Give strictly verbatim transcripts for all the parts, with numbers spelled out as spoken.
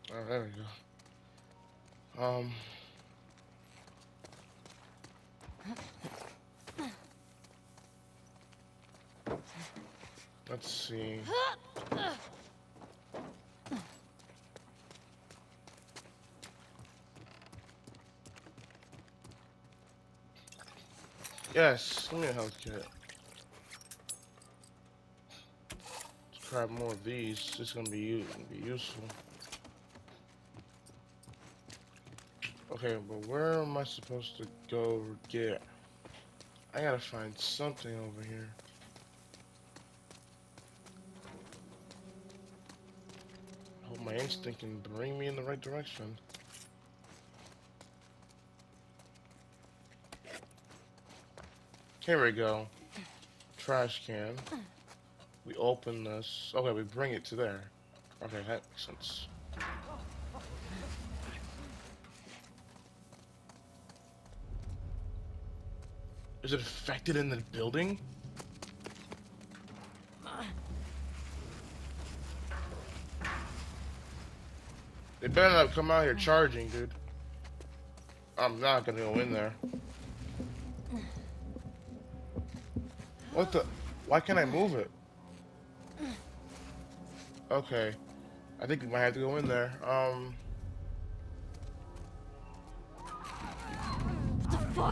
Oh, there we go. Um, let's see. Yes, give me a health kit. Let's grab more of these. This is gonna be, u- gonna be useful. Okay, but where am I supposed to go get? I gotta find something over here. I hope my instinct can bring me in the right direction. Here we go. Trash can. We open this. Okay, we bring it to there. Okay, that makes sense. Is it affected in the building? They better not come out here charging, dude. I'm not gonna go in there. What the? Why can't I move it? Okay. I think we might have to go in there. Um. What the fuck?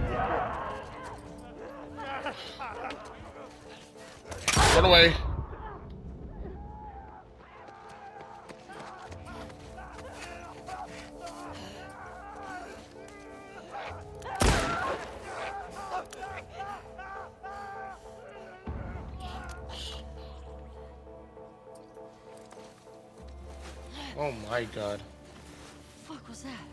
Run away. Oh my god. Fuck was that?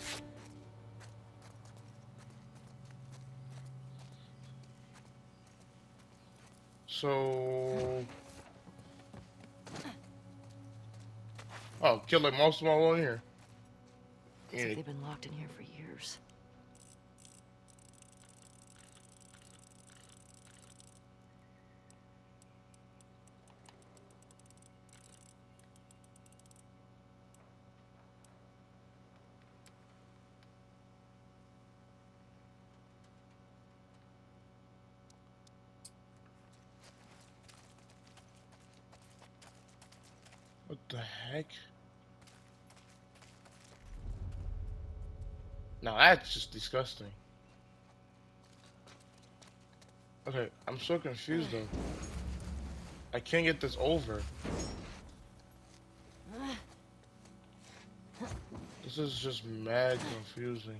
So. Oh, killed like most of them all in here. Looks like they've been locked in here for years. What the heck? Now that's just disgusting. Okay, I'm so confused though. I can't get this over. This is just mad confusing.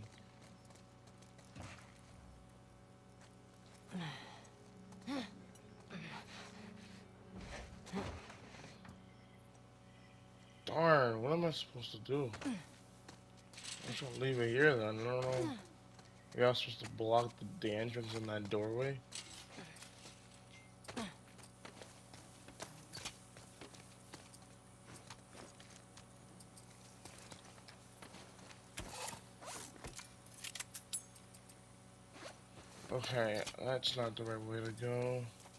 Darn, what am I supposed to do? I'm just gonna leave it here then. I don't know. Maybe I was supposed to block the, the entrance in that doorway. Okay, that's not the right way to go.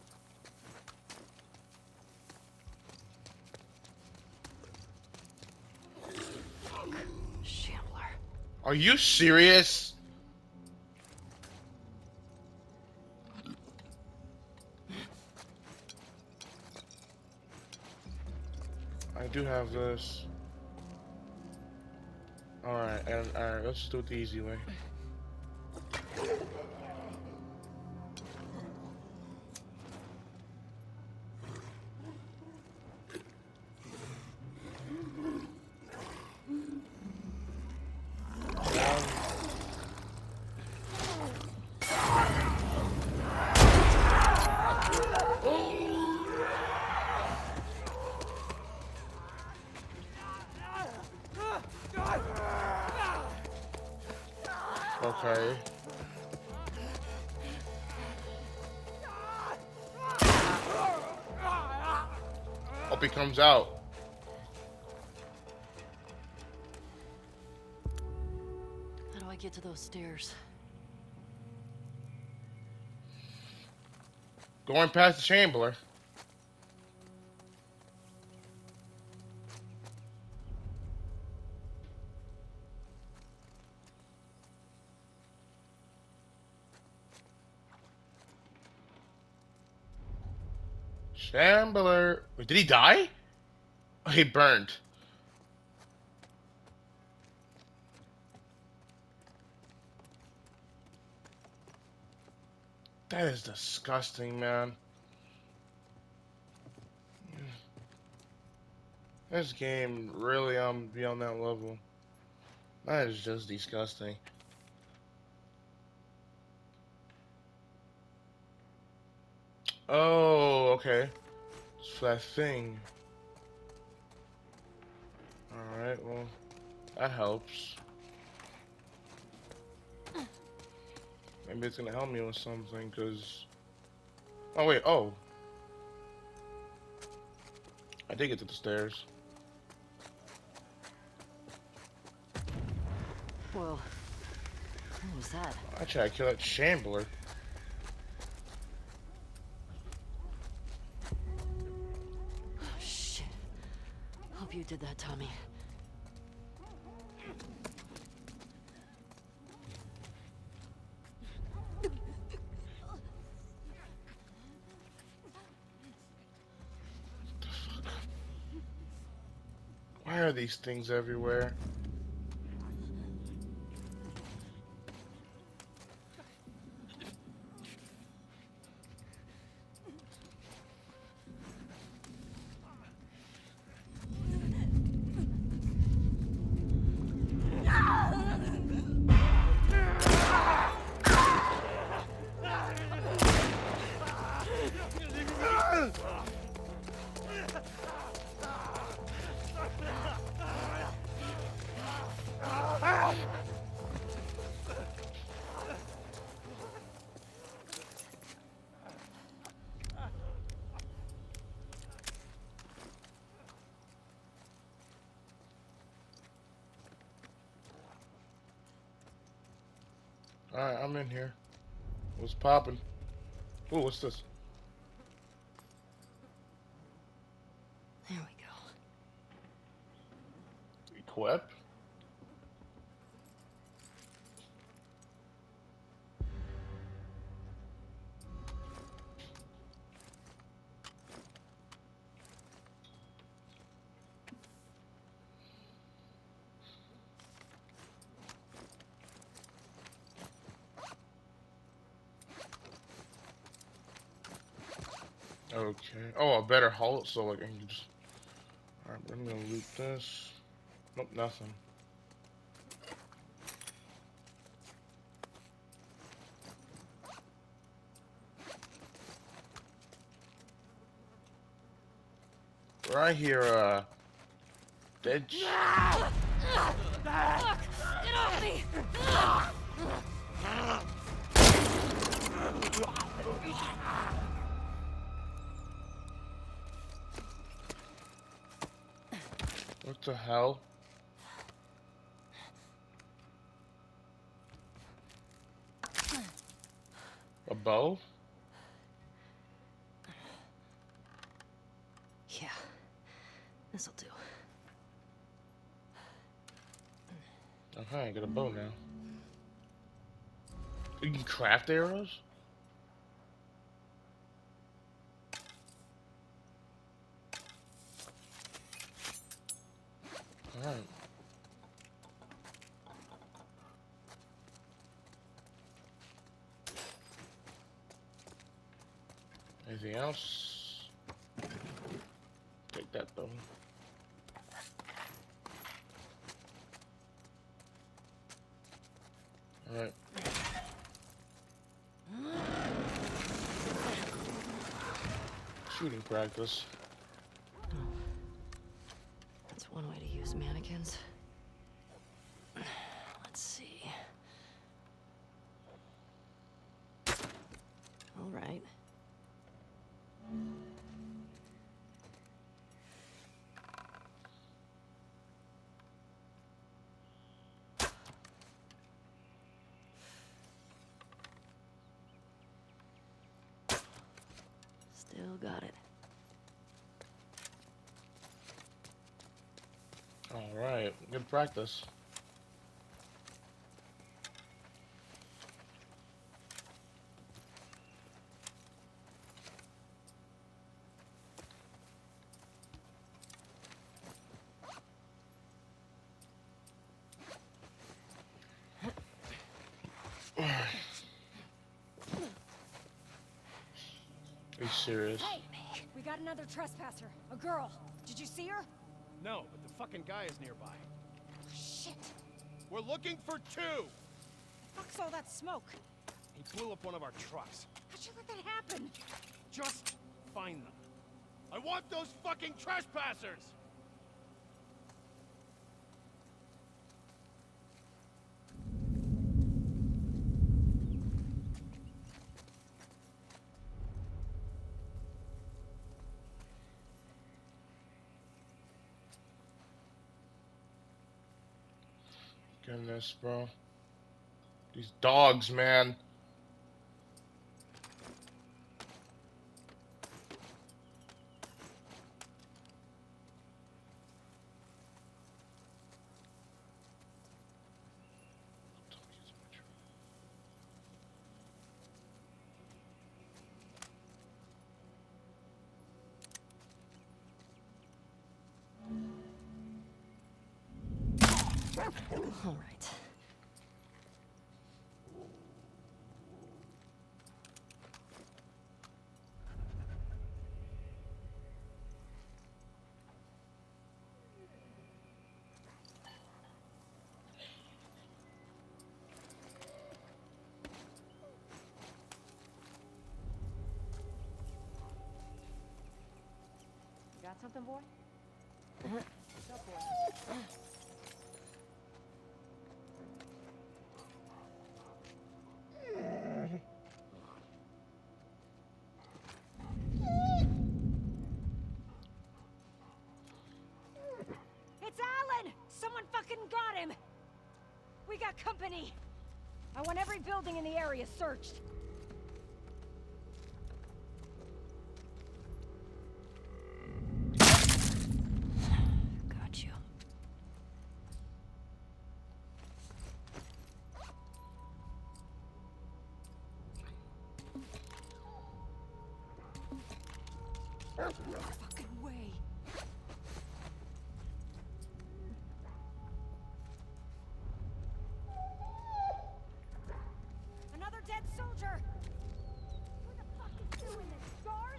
Shambler. Are you serious? I do have this. Alright, and alright, let's do it the easy way. Okay. Hope he comes out. How do I get to those stairs? Going past the Chamberlain. Shambler. Wait, did he die? Oh, he burned. That is disgusting, man. This game really um be on that level. That is just disgusting. Oh, okay. It's that thing. Alright, well, that helps. Maybe it's gonna help me with something, cause... Oh, wait, oh. I did get to the stairs. Whoa. What was that? I tried to kill that shambler. Oh, shit. Hope you did that, Tommy. Why are these things everywhere? Alright, I'm in here. What's poppin'? Ooh, what's this? There we go. Equip? Okay. Oh, a better halt so like I can just... Alright, I'm gonna loot this. Nope, nothing. Right here, uh... Dead sh- Fuck! Get off me! What the hell? A bow? Yeah. This'll do. Okay, I got a bow now. You can craft arrows? Alright. Anything else? Take that though. Alright. Shooting practice. That's one way to use mannequins. Let's see. All right. Still got it. Alright, good practice. Be serious. Hey, we got another trespasser. A girl. Did you see her? No, but the fucking guy is nearby. Shit. We're looking for two! Fuck's all that smoke? He blew up one of our trucks. How'd you let that happen? Just find them. I want those fucking trespassers! Goodness, bro. These dogs, man. All right. You got something, boy? Uh-huh. What's up, boy? It's Alan! Someone fucking got him! We got company! I want every building in the area searched. Got you. Fucking way. Another dead soldier! Who the fuck is doing this, Scars?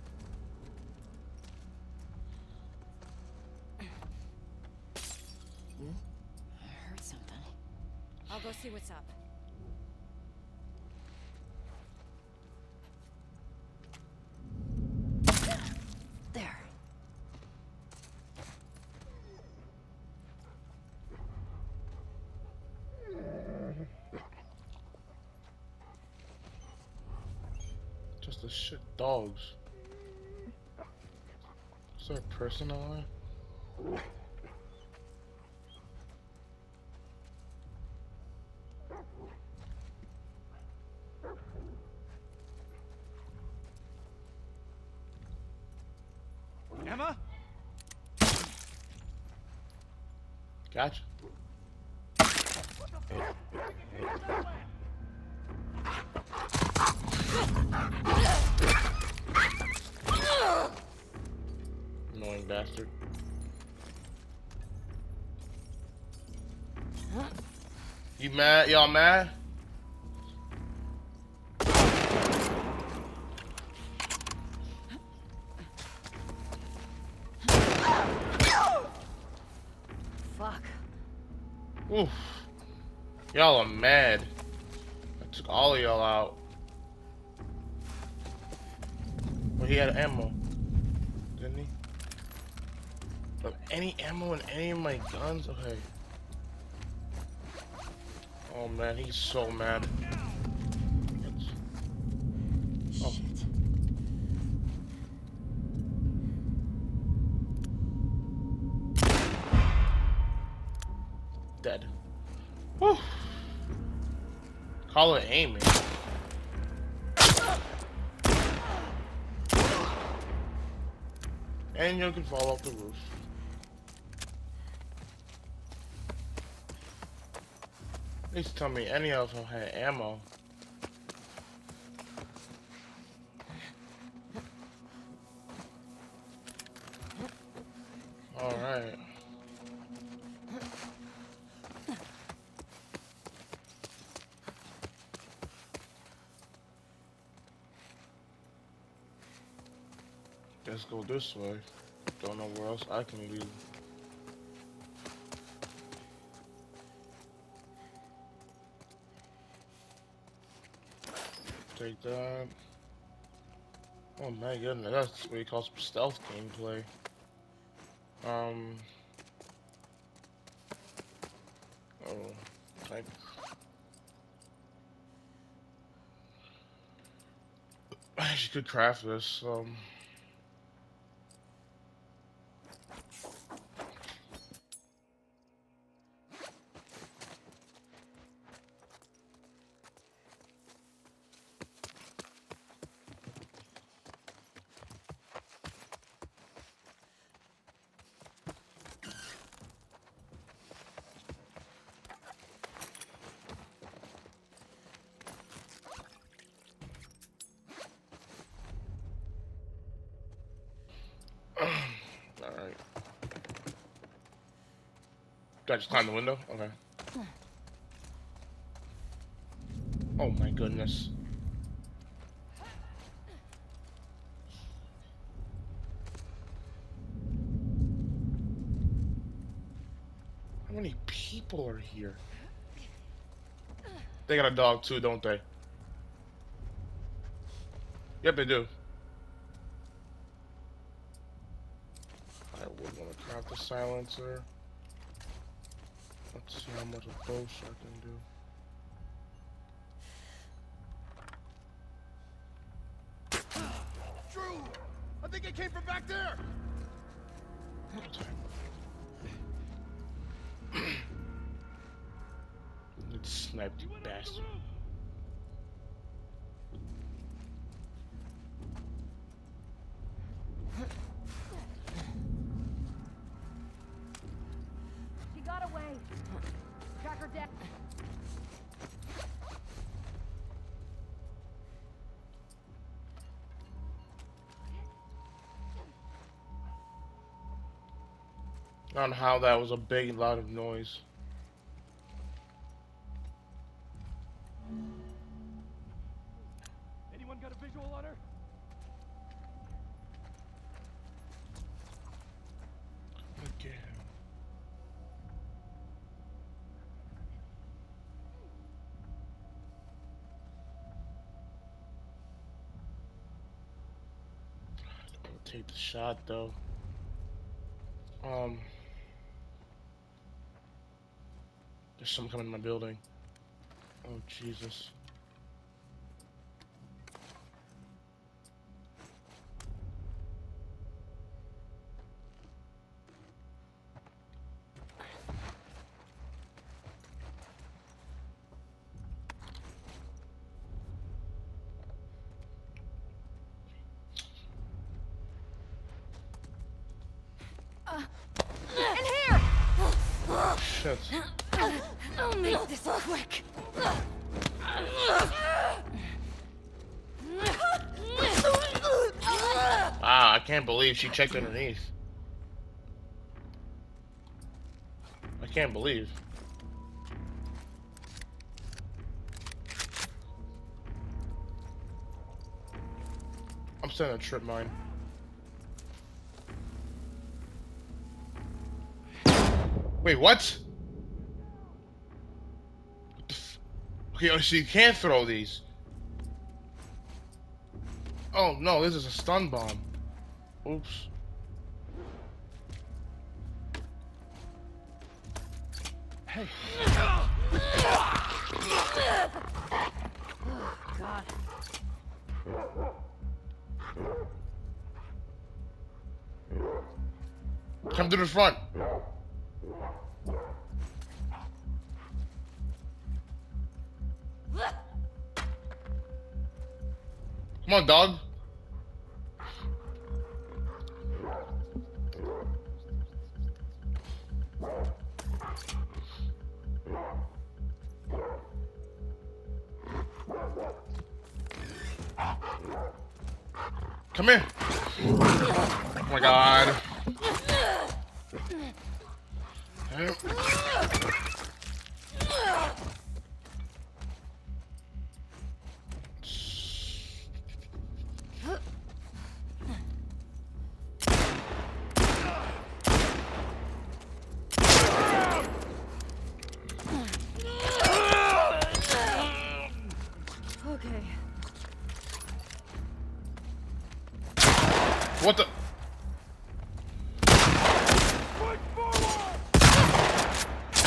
I heard something. I'll go see what's up. There. Just the shit dogs. Is there a person alive? Emma? Gotcha. Annoying bastard. You mad? Y'all mad? Fuck. Oof. Y'all are mad. I took all of y'all out. Well, he had ammo, didn't he? But any ammo in any of my guns? Okay. Oh man, he's so mad. Oh. Shit. Dead. Whew. Call it aiming. And you can fall off the roof. Please tell me any of them had ammo. Alright. Let's go this way. Don't know where else I can leave. Take that. Oh my goodness, that's what he calls stealth gameplay. Um. Oh, type. I actually could craft this. Um. Alright. Did I just climb the window? Okay. Oh my goodness. How many people are here? They got a dog too, don't they? Yep, they do. I would want to craft the silencer. Let's see how much a bow shot can do. Drew! I think it came from back there! It's sniped, you bastard. She got away. Tracker deck. I don't know how that was a big, lot of noise. Anyone got a visual on her? Again. I'll take the shot though. Um, there's someone coming in my building. Oh Jesus. In here! Shit. I'll make this quick. Ah, I can't believe she checked underneath. I can't believe. I'm setting a trip mine. Wait, what? What the f- okay, oh, so you can't throw these. Oh no, this is a stun bomb. Oops. Hey. God. Come to the front. Come on, dog. Come here. Oh my God.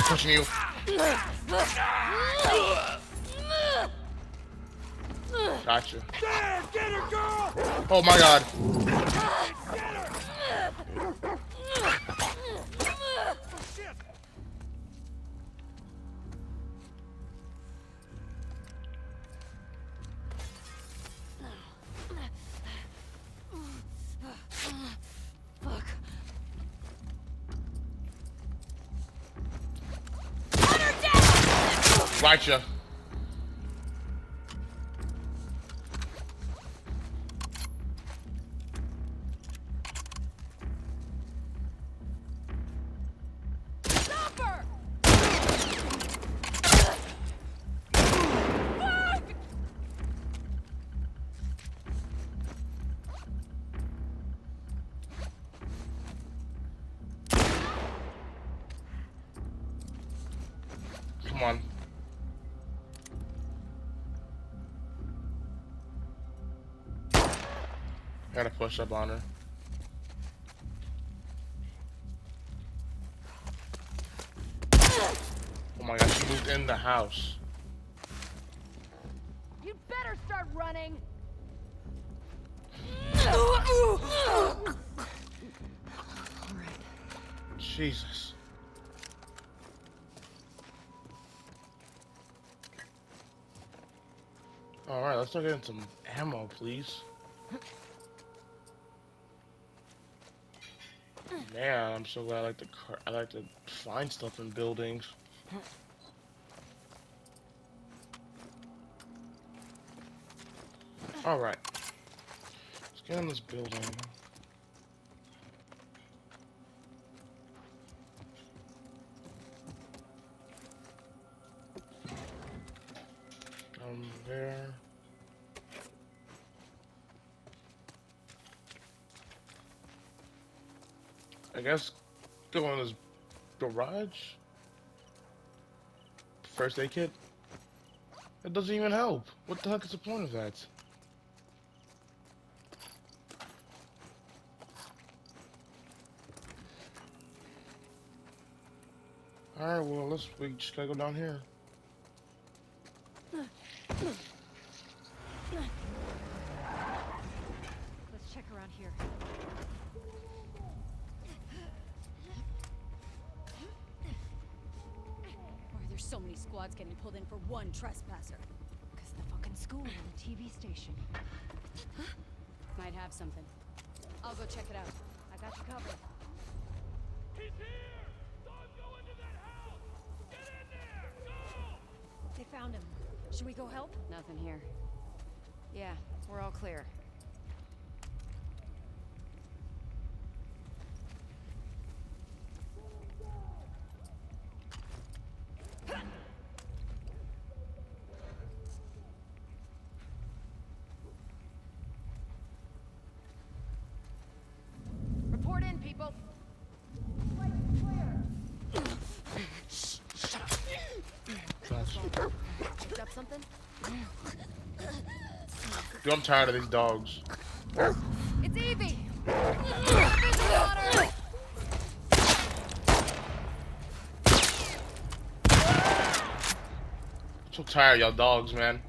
pushing you. Gotcha. Dad, get her, girl! Oh my god. Shit! Fuck. Gotcha. Stop her! Come on. Gotta push up on her. Oh my god, she moved in the house. You'd better start running. Jesus. Alright, let's start getting some ammo, please. Man, I'm so glad I like to car I like to find stuff in buildings. Alright. Let's get in this building. Um, there. I guess go in this garage. First aid kit. That doesn't even help. What the heck is the point of that? Alright, well, let's, we just gotta go down here. Let's check around here. Why are there so many squads getting pulled in for one trespasser? Because the fucking school and the T V station. Might have something. I'll go check it out. I got you covered. He's here! Don't go into that house! Get in there! Go! They found him. Should we go help? Nothing here. Yeah, we're all clear. Report in, people. Picked up something? Dude, I'm tired of these dogs. It's Evie. I'm so tired of y'all dogs, man.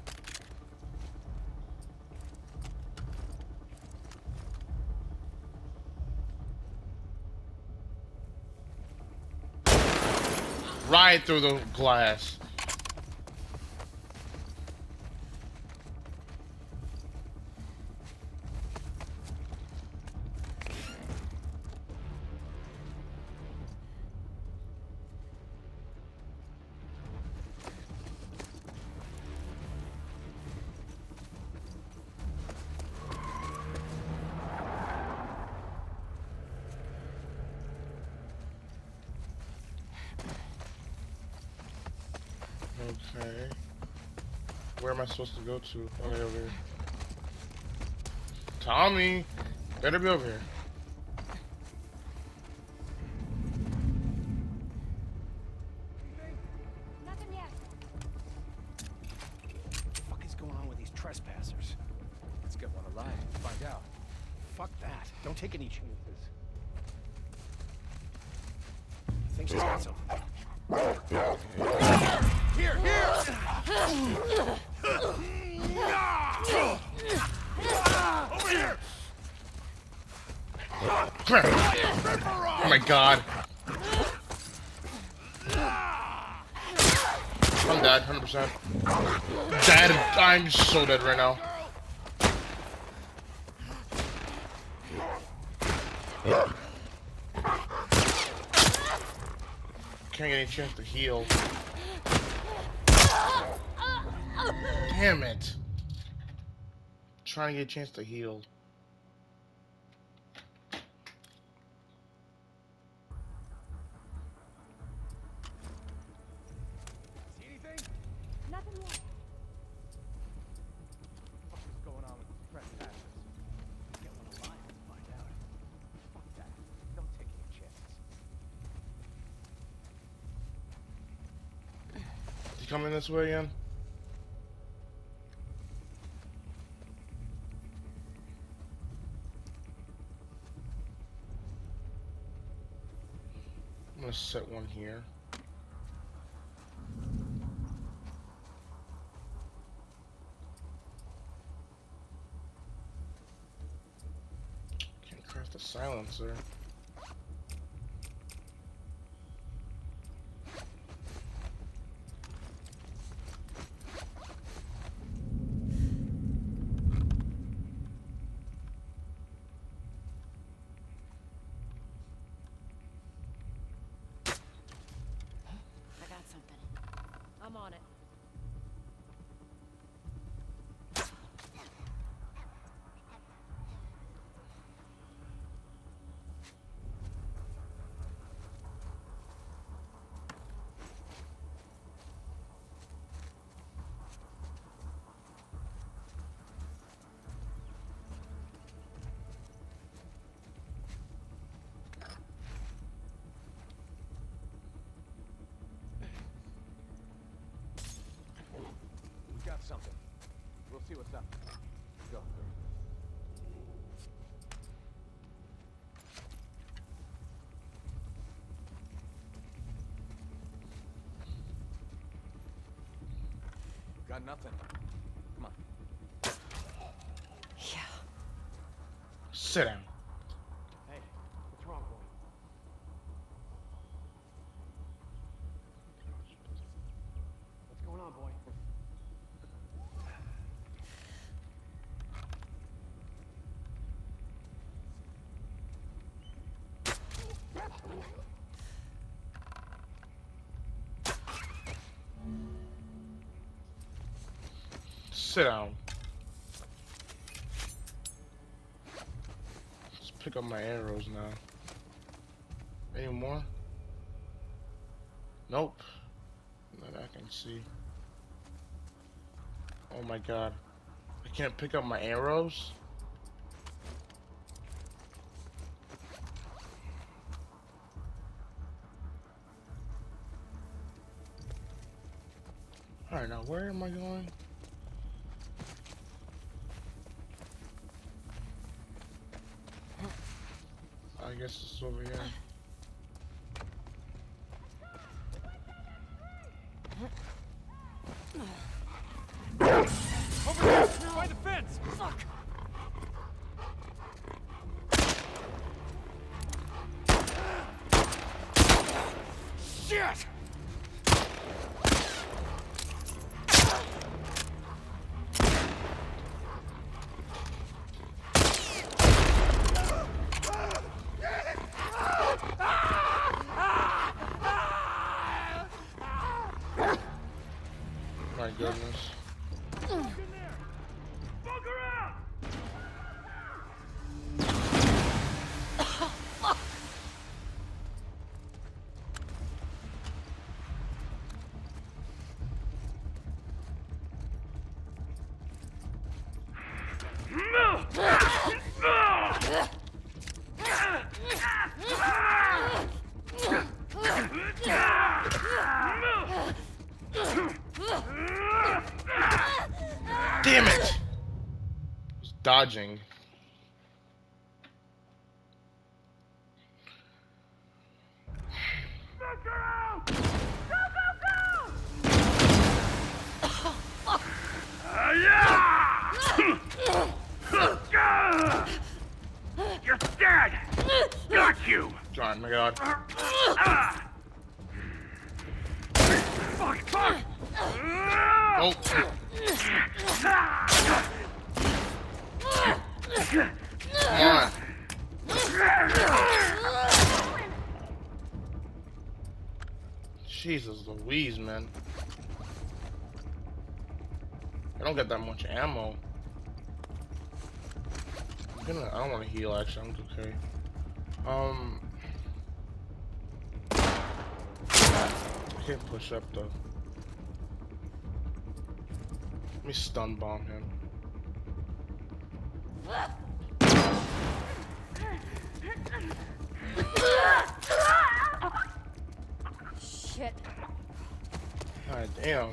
Right through the glass. Okay. Where am I supposed to go to? Okay, over here. Tommy! Better be over here. Nothing yet. What the fuck is going on with these trespassers? Let's get one alive and find out. Fuck that. Don't take any chances. I think she's got something. Here, here! Over here! Crap! Oh my god. I'm dead, one hundred percent. Dead. I'm so dead right now. Can't get any chance to heal. Damn it. Trying to get a chance to heal. See anything? Nothing yet. What is going on with these trespassers? Get one alive and find out. Fuck that. Don't take any chances. Is he coming this way again? I'm gonna set one here. Can't craft the silencer. I got something. I'm on it. We got something. We'll see what's up. Go. Got nothing. Come on. Yeah. Sit down. Hey, what's wrong, boy? What's going on, boy? Sit down. Let's pick up my arrows now. Any more? Nope. Not that I can see. Oh my god. I can't pick up my arrows? Alright, now where am I going? I guess it's over here. Over there! By the fence! Fuck! Shit! My goodness. In there! Bugger out! Damn it! I was dodging. Bugger out! Oh my god. Oh. Come on. Jesus Louise, man. I don't get that much ammo. I'm gonna, I don't want to heal, actually. I'm okay. Um, I can't push up though. Let me stun bomb him. Shit. God damn.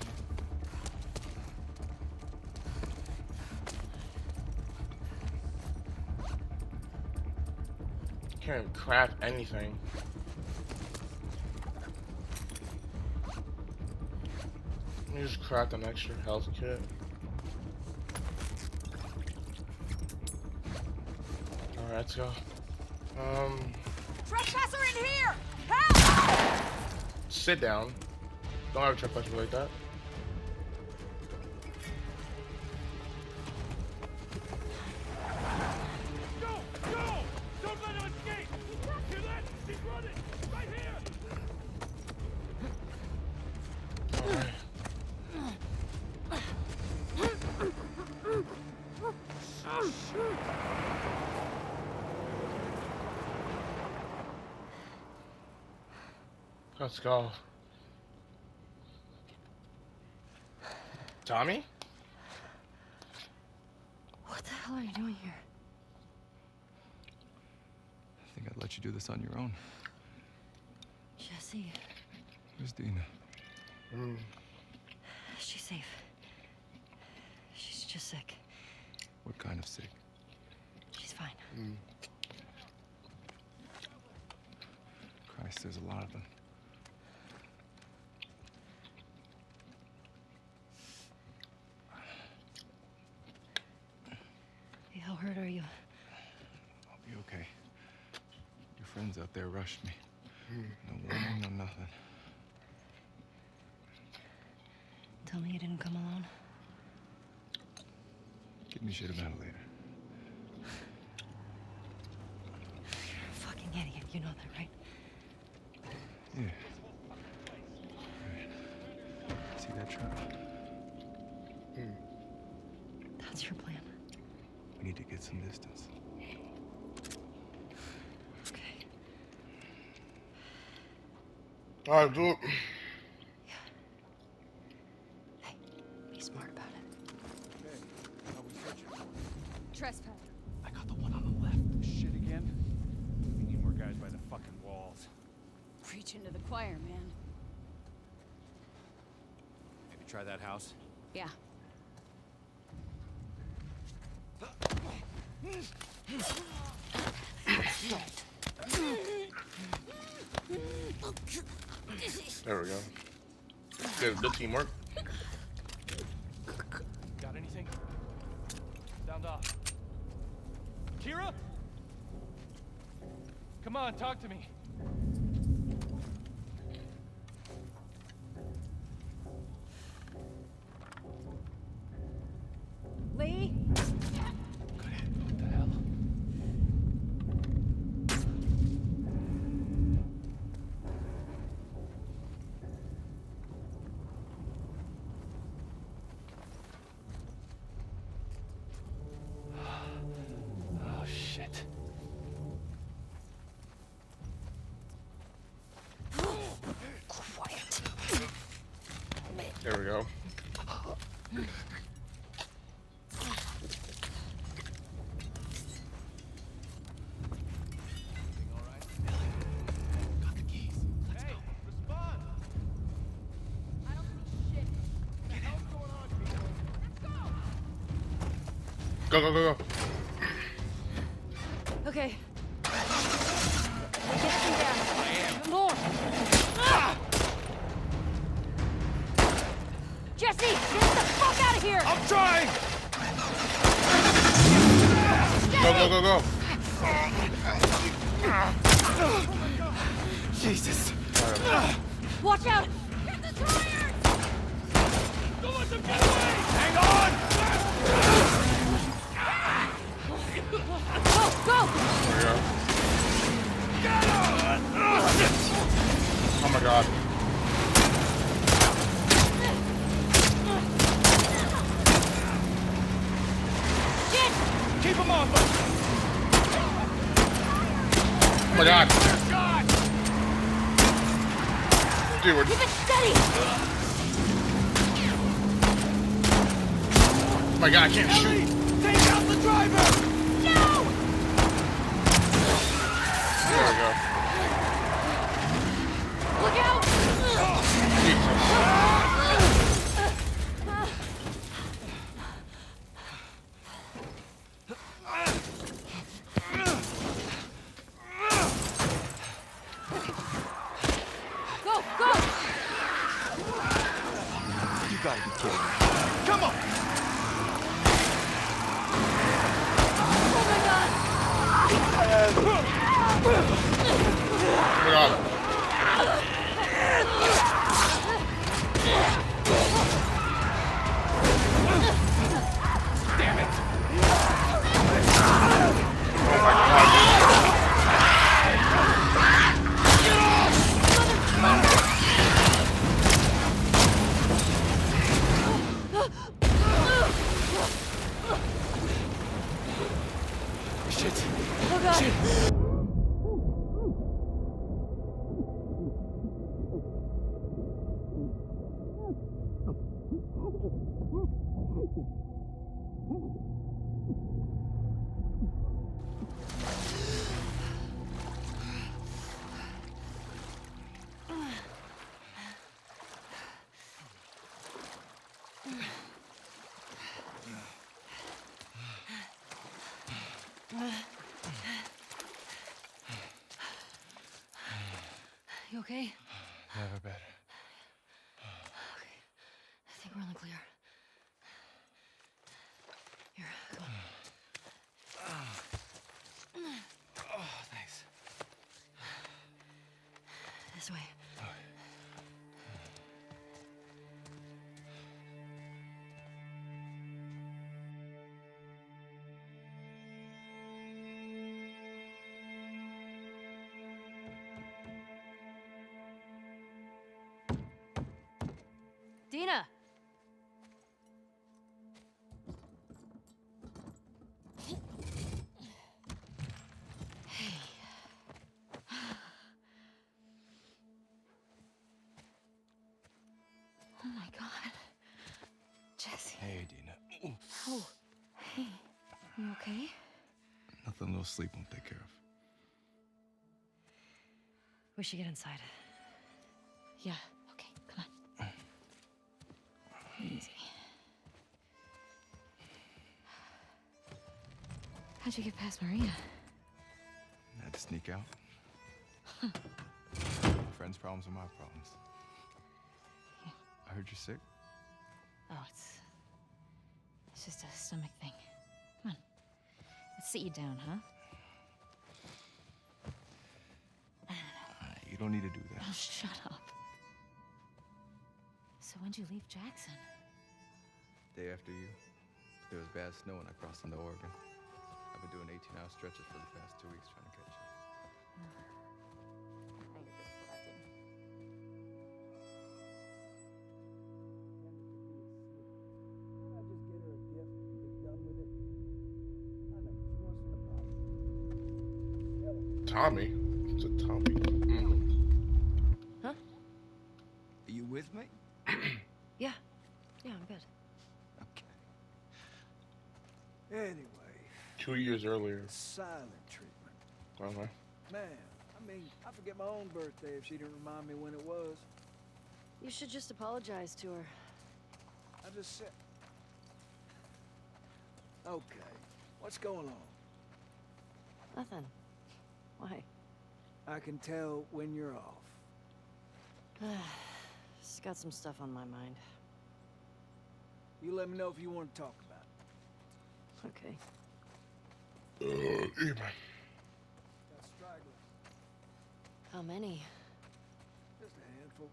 Can't craft anything. Let me just craft an extra health kit. Alright, let's go. Um, Trespasser in here! Help! sit down. Don't have a trespasser like that. Go! Go! Don't let him escape! Hear that? He's running! Right here! Alright. Let's go. Tommy? What the hell are you doing here? I think I'd let you do this on your own. Jesse, Where's Dina? Mm. she's safe. She's just sick. What kind of sick? She's fine. Mm. Christ, there's a lot of them. Hey, how hurt are you? I'll be okay. Your friends out there rushed me. No warning, no nothing. Tell me you didn't come alone. Give me shit about it later. You're a fucking idiot. You know that, right? Yeah. Right. See that truck? Mm. That's your plan. We need to get some distance. Okay. Alright, do it. Hey, be smart about it. Okay, how we searching? Trespass. I got the one on the left. Shit again? We need more guys by the fucking walls. Preaching to the choir, man. Maybe try that house? Yeah. There we go. Good, good teamwork. Got anything? Sound off. Kira? Come on, talk to me. Lee? What the hell? Oh, shit. Quiet. There we go. Got the keys. Let's Hey, respond! I don't see shit. What the hell's going on, people? Let's go! Go, go, go, go. Okay. Get him down. I am. Even more. Ah! Jesse, get the fuck out of here! I'm trying! Go, go, go, go. Jesus. Watch out! Get the tires! Don't let them get away! Hang on! Go, go! There we go. Get him! Oh my god. Shit! Keep him off us! Oh my god. God! Dude, we're... Keep it steady! Oh my god, I can't Ellie, shoot. take out the driver! No! There we go. Look out! Jesus. Go, go! You gotta be kidding me. Come on! Oh my god! Oh my god. Damn it! Oh my god. Shit. Oh god! You okay? Never better. Okay. I think we're on the clear. Here, come on. Oh, thanks. This way. Dina! Oh my god. Jesse. Hey, Dina. Ooh. Oh. Hey. You okay? Nothing a little sleep won't take care of. We should get inside. Yeah. Okay, come on. Easy. How'd you get past Maria? I had to sneak out. My friend's problems are my problems. Yeah. I heard you're sick. Oh, it's... It's just a stomach thing. Come on. Let's sit you down, huh? Uh, you don't need to do that. Oh, shut up. So when'd you leave Jackson? Day after you, there was bad snow and I crossed into Oregon. I've been doing eighteen hour stretches for the past two weeks trying to catch you. Tommy? It's a Tommy. Mm. Huh? Are you with me? Yeah. Yeah, I'm good. Okay. Anyway, Two years earlier. silent treatment. Okay. Man, I mean, I forget my own birthday if she didn't remind me when it was. You should just apologize to her. I just said... Okay, what's going on? Nothing. Why? I can tell when you're off. Just got some stuff on my mind. You let me know if you want to talk about Okay. Uh, yeah, man. it. Got stragglers. How many? Handful.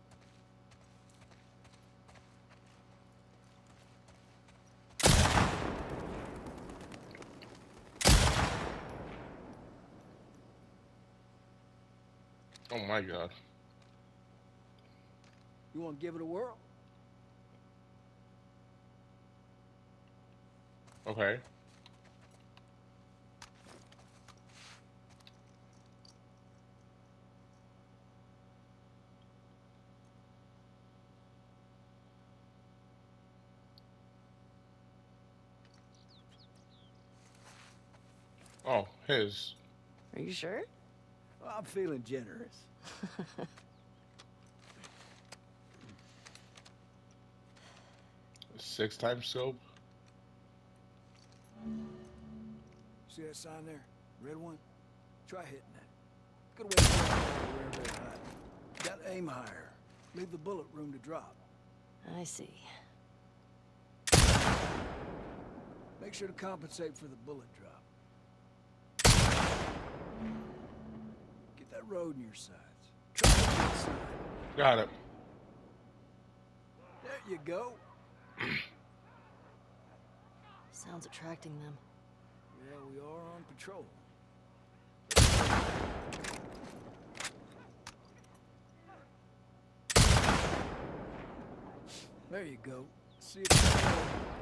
Oh my god. You want to give it a whirl? Okay. Oh, his. Are you sure? Well, I'm feeling generous. Six times scope. See that sign there? Red one? Try hitting it. Good way to get out wherever they're hiding. Got to aim higher. Leave the bullet room to drop. I see. Make sure to compensate for the bullet drop. Get that road in your sights. Try to get inside. Got it. There you go. Sounds attracting them. Yeah, we are on patrol. There you go. See if you can.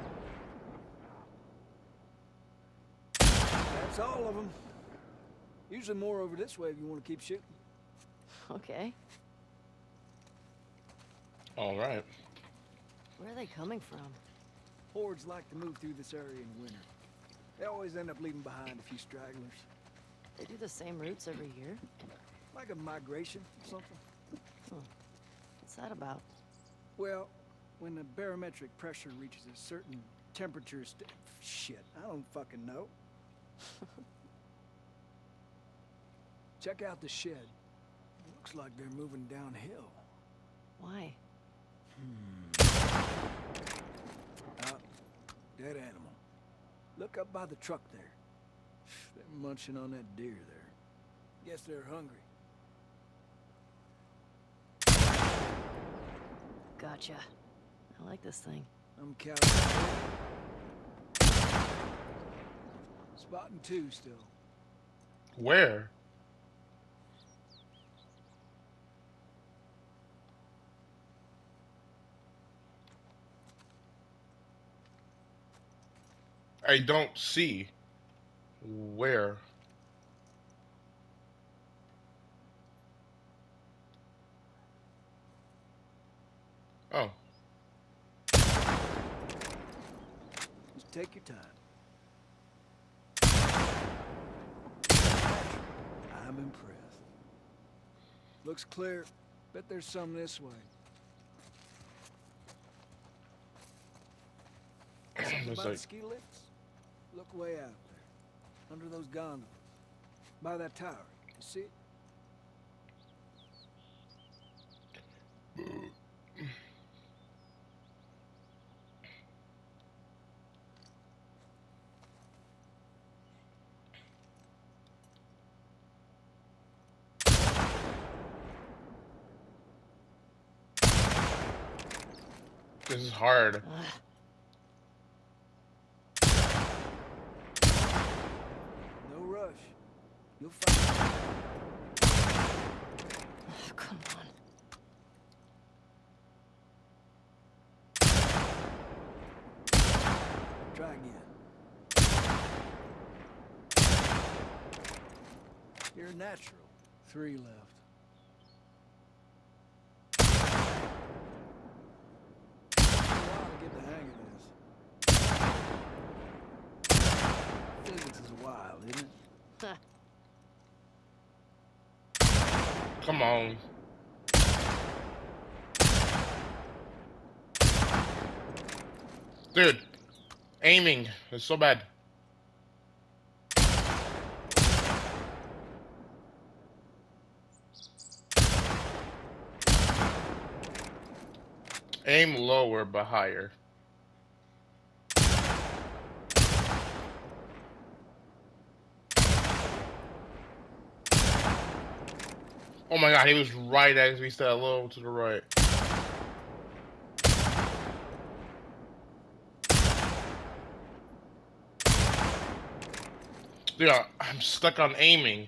That's all of them. Usually more over this way if you want to keep shooting. Okay. All right. Where are they coming from? Hordes like to move through this area in winter. They always end up leaving behind a few stragglers. They do the same routes every year? Like a migration or something. Huh. What's that about? Well, when the barometric pressure reaches a certain temperature st- shit, I don't fucking know. Check out the shed. Looks like they're moving downhill. Why? Out. Dead animal. Look up by the truck there. They're munching on that deer there. Guess they're hungry. Gotcha. I like this thing. I'm counting. Spotting two still. Where? I don't see where. Oh. Just take your time. I'm impressed. Looks clear. Bet there's some this way. Something It's about like- ski lifts? Look way out there. Under those gondolas. By that tower. You see it? This is hard. Ugh. No rush. You'll find Oh, come on. Try again. You're a natural. Three left. Take a while to get the hang of this. Physics is wild, isn't it? Huh. Come on. Dude, aiming is so bad. Aim lower but higher. Oh my god, he was right as we said, a little to the right. Yeah, I'm stuck on aiming.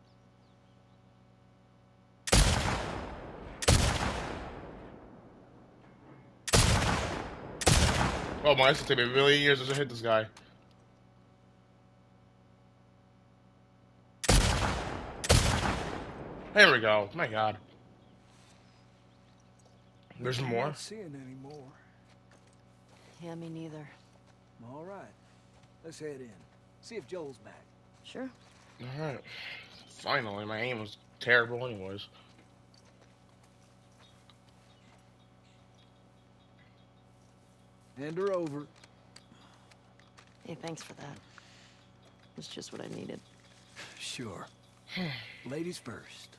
Oh my, it's gonna take me a million years to hit this guy. There we go. My god. There's I'm more? not seeing any more. Yeah, me neither. All right. Let's head in. See if Joel's back. Sure. Alright. Finally, my aim was terrible anyways. Hand her over. Hey, thanks for that. It's just what I needed. Sure. Ladies first.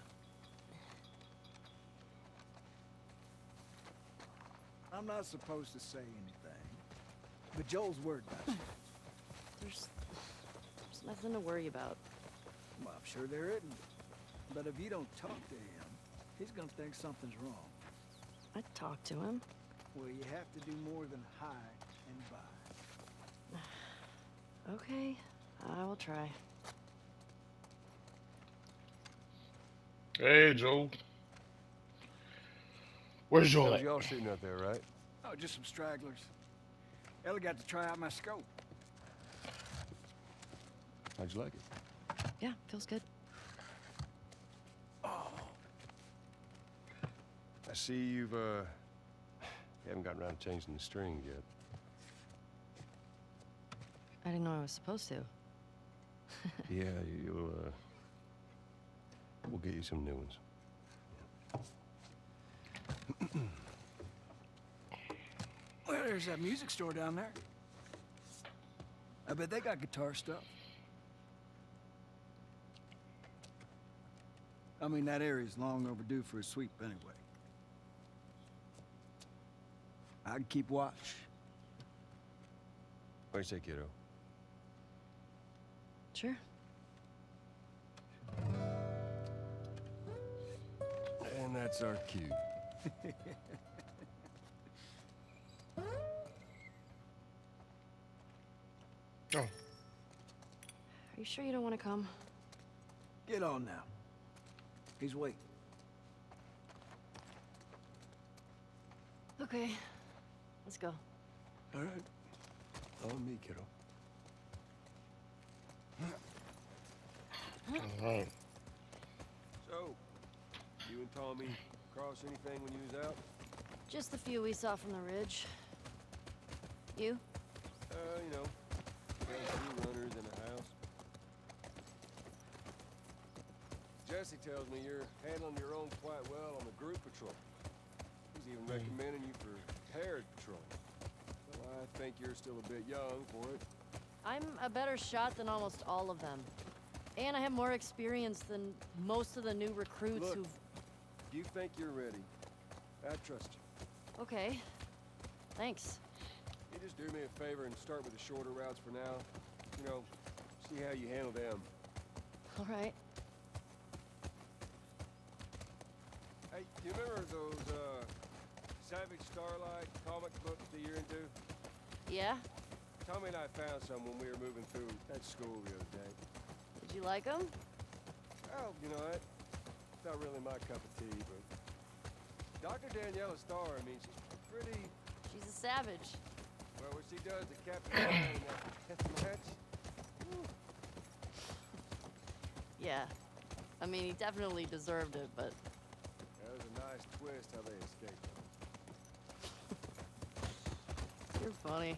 I'm not supposed to say anything, but Joel's worried about you. There's, there's nothing to worry about. Well, I'm sure there isn't. But if you don't talk to him, he's gonna think something's wrong. I'd talk to him. Well, you have to do more than hi and bye. Okay, I will try. Hey, Joe. Where's Joel at? Y'all shooting out there, right? Oh, just some stragglers. Ellie got to try out my scope. How'd you like it? Yeah, feels good. Oh, I see you've, uh... you haven't gotten around to changing the strings yet. I didn't know I was supposed to. Yeah, you'll, uh... we'll get you some new ones. well, there's that music store down there. I bet they got guitar stuff. I mean, that area's long overdue for a sweep anyway. I can keep watch. What do you say, kiddo? Sure. And that's our cue. Oh. Are you sure you don't want to come? Get on now. He's waiting. Okay, let's go. All right. On me, kiddo. Alright. So, you and Tommy cross anything when you was out? Just the few we saw from the ridge. You? Uh, you know, a few runners in a house. Jesse tells me you're handling your own quite well on the group patrol. He's even recommending you for paired patrol. Well, I think you're still a bit young for it. I'm a better shot than almost all of them. And I have more experience than most of the new recruits Look, who've... if you think you're ready, I trust you. Okay. Thanks. You just do me a favor and start with the shorter routes for now. You know, see how you handle them. All right. Hey, you remember those, uh, Savage Starlight comic books that you're into? Yeah? Tommy and I found some when we were moving through that school the other day. Did you like them? Well, you know, it's not really my cup of tea, but Doctor Daniela Starr, I mean, she's pretty... She's a savage. Well, what she does to Captain Ryan in that death match... Whew. Yeah. I mean, he definitely deserved it, but... That was a nice twist how they escaped. You're funny.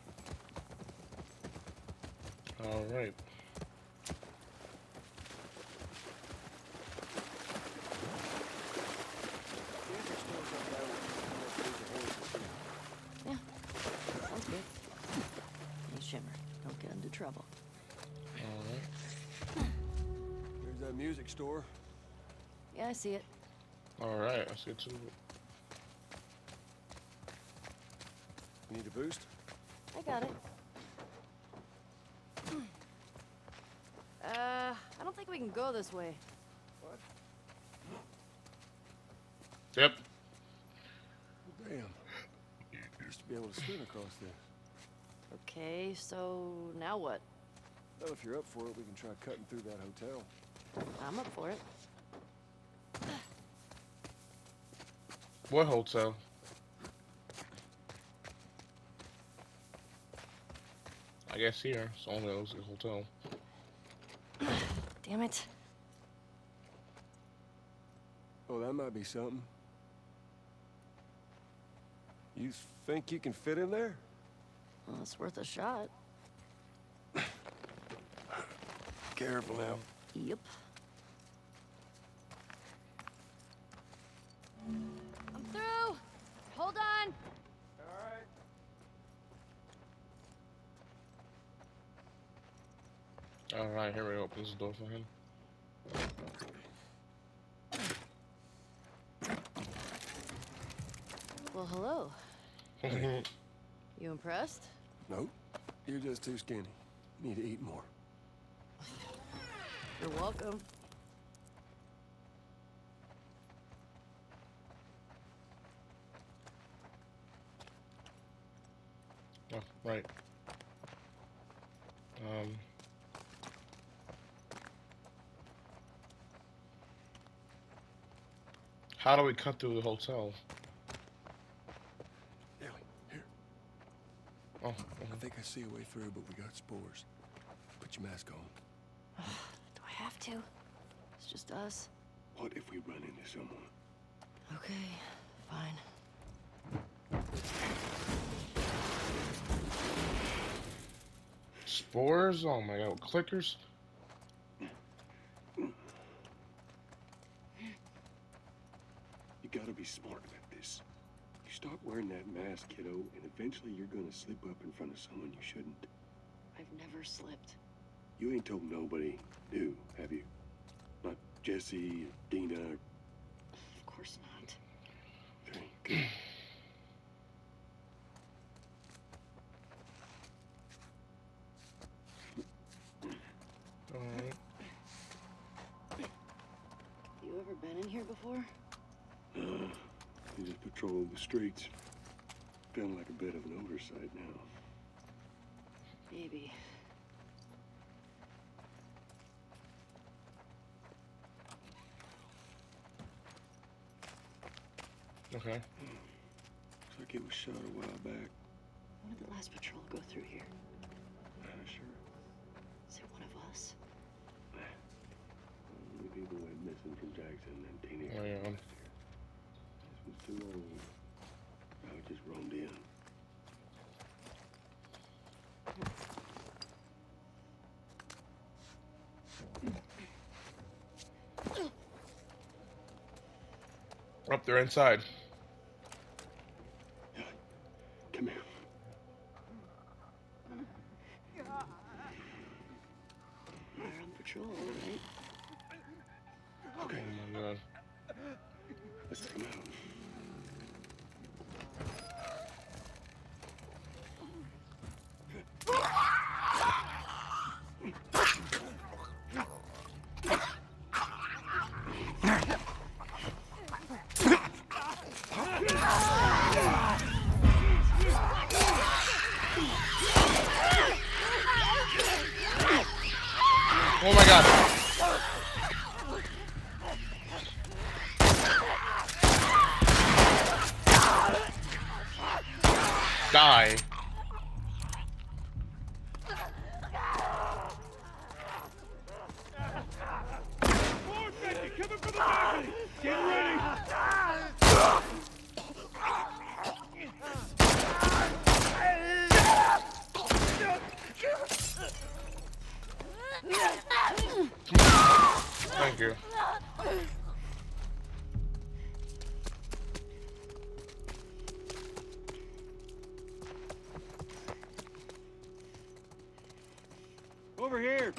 Alright. Yeah. Sounds good. Hey, Shimmer, don't get into trouble. Alright. There's that music store. Yeah, I see it. Alright, let's get to it. You need a boost? I got it. Uh, I don't think we can go this way. What? be able to swim across there. Okay, so now what? Well, if you're up for it, we can try cutting through that hotel. I'm up for it. What hotel? I guess here. It's only looks like a hotel. Damn it. Oh, that might be something. You think you can fit in there? Well, it's worth a shot. Careful now. Yep. I'm through. Hold on. All right. Alright, here we go. Opens the door for him. Well, hello. You impressed? Nope. You're just too skinny. You need to eat more. You're welcome. Oh, right. Um. How do we cut through the hotel? Ellie, here. Oh, I okay. think I see a way through, but we got spores. Put your mask on. Do I have to? It's just us. What if we run into someone? Okay, fine. Spores? Oh my god, clickers? You gotta be smart about this. You start wearing that mask, kiddo, and eventually you're gonna slip up in front of someone you shouldn't. I've never slipped. You ain't told nobody new, have you? Not Jesse, or Dina, or... Of course not. Okay, good. Alright. You ever been in here before? Uh, you just patrol the streets. Feeling like a bit of an oversight now. Maybe. Okay. Looks like it was shot a while back. When did the last patrol go through here? Not sure. Is it one of us? Only people went missing from Jackson and teenagers Oh, yeah. last year. This was too old. Probably just roamed in. Up there inside. Yeah. Come here. We're on patrol, right? Okay, Oh my god. let's take him out. Oh my god. Die. Thank you. Over here.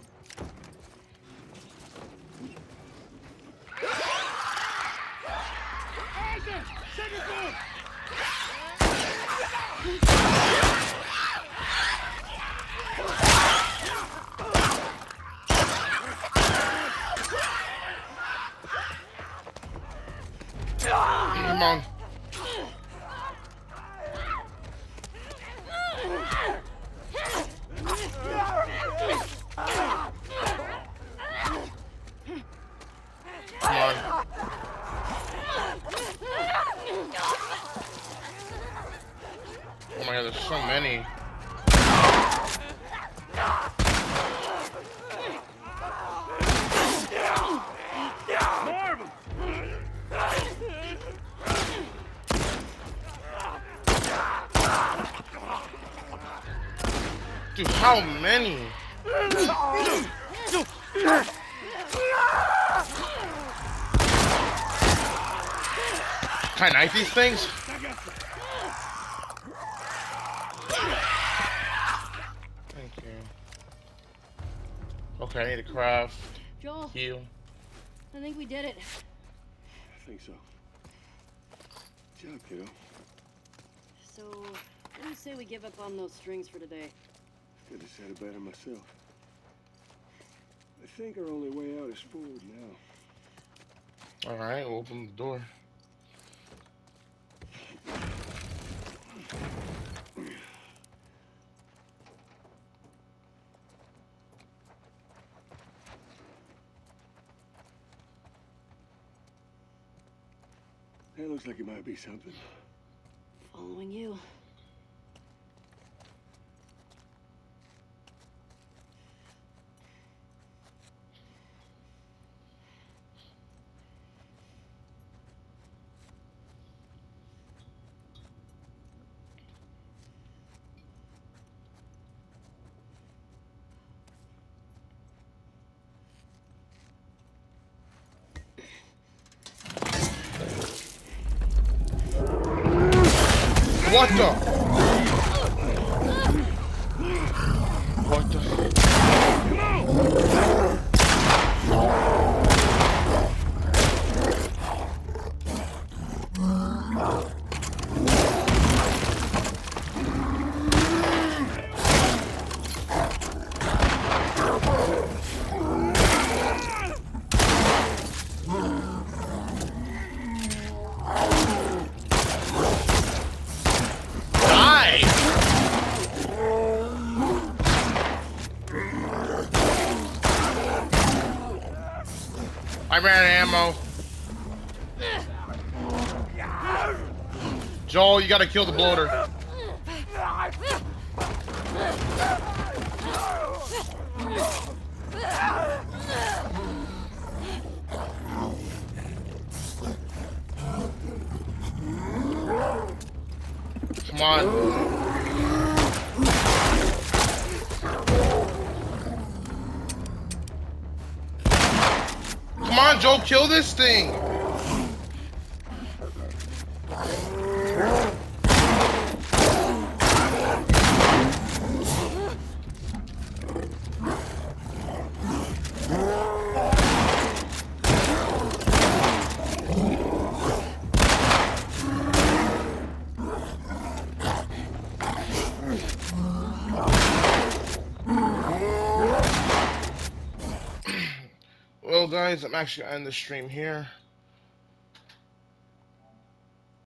Come on. there's so many. Dude, how many? Can I knife these things? Thank you. Okay, I need to craft. Joel, Heal. I think we did it. I think so. Good job, kiddo. So, what do you say we give up on those strings for today? Could have said it better myself. I think our only way out is forward now. Alright, we'll open the door. That looks like it might be something. Following you. What the? What the? I ran out of ammo. Joel, you gotta kill the bloater. Come on. Come on, Joel, kill this thing! Well, guys, I'm actually gonna end the stream here.